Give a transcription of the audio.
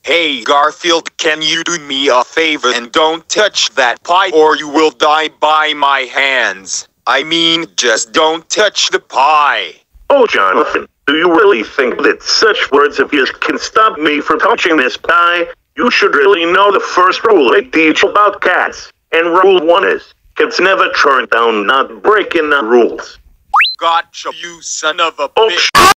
Hey Garfield, can you do me a favor and don't touch that pie or you will die by my hands? I mean, just don't touch the pie. Oh, Jonathan, do you really think that such words of his can stop me from touching this pie? You should really know the first rule I teach about cats. And rule 1 is, cats never turn down not breaking the rules. Gotcha, you son of a Oh, bitch.